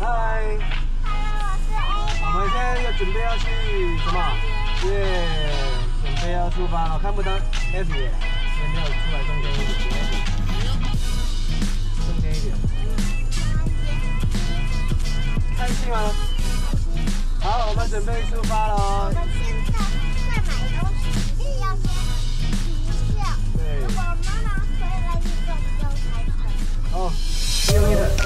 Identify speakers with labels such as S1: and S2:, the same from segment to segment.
S1: 嗨，我们现在准备要去什么？耶，准备要出发了，看不到 F 耶，先没有出来中间一点 F， 中间一点。开心吗？好，我们准备出发喽。
S2: 我们现在在买东西，是要先提一下。对。如果妈妈回来一个就开始。
S1: 哦，用力的。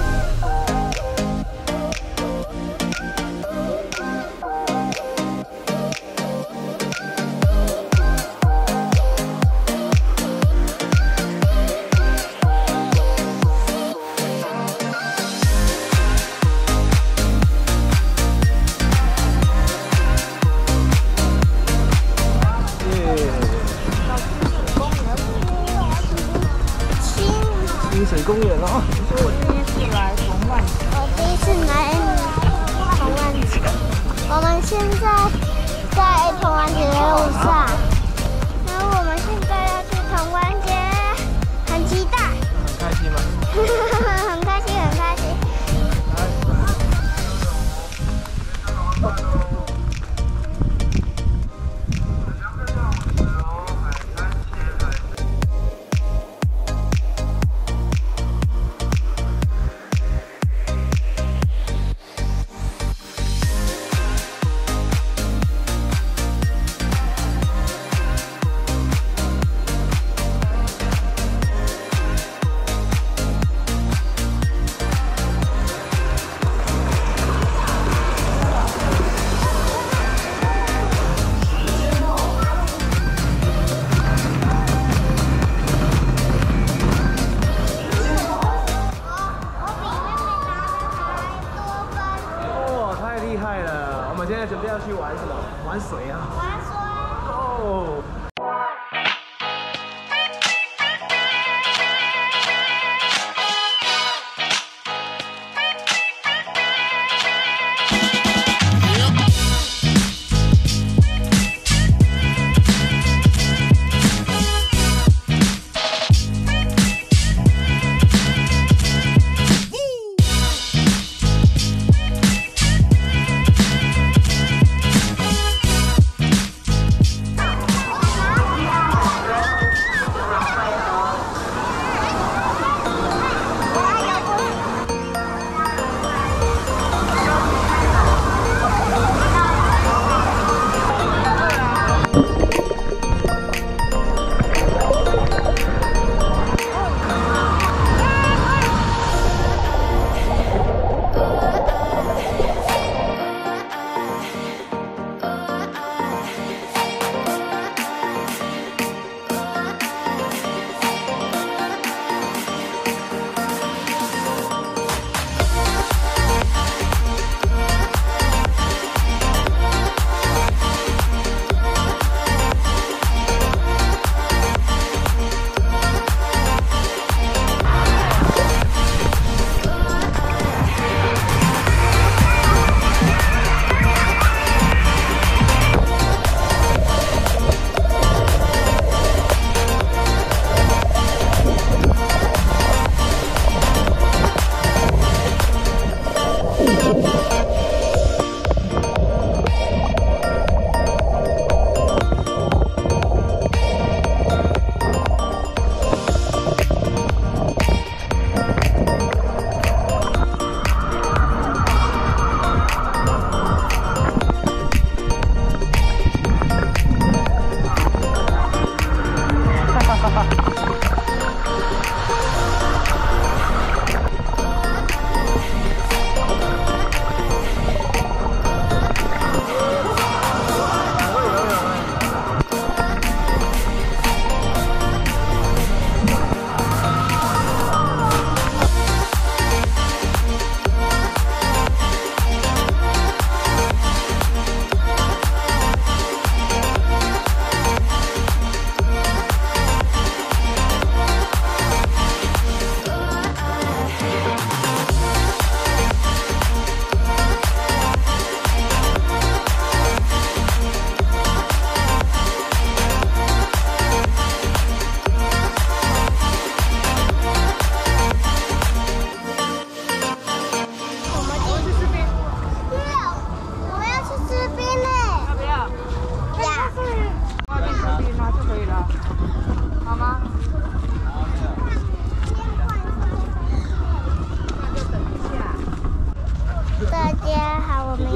S1: 清水公园了啊！
S3: 我第一次来童玩，
S2: 我第一次来童玩节。我们现在在童玩节的路上，然后我们现在要去童玩节，很期待。
S1: 很开心吗？
S2: 很开心，很开心。
S1: 厉害了！我们现在准备要去玩什么？玩水啊！
S2: 玩水。
S1: 哦。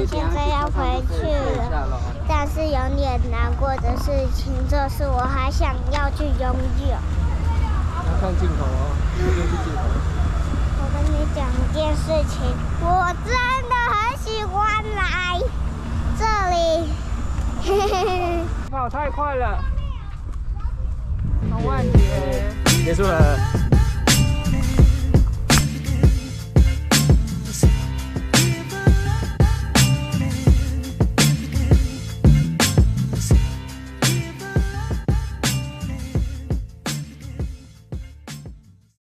S2: 们现在要回去了，但是有点难过的事情就是我还想要去游泳。
S1: 要看镜头哦，这边是镜头。
S2: 我跟你讲一件事情，我真的很喜欢来这里。
S3: 跑太快了，童万节
S1: 结束了。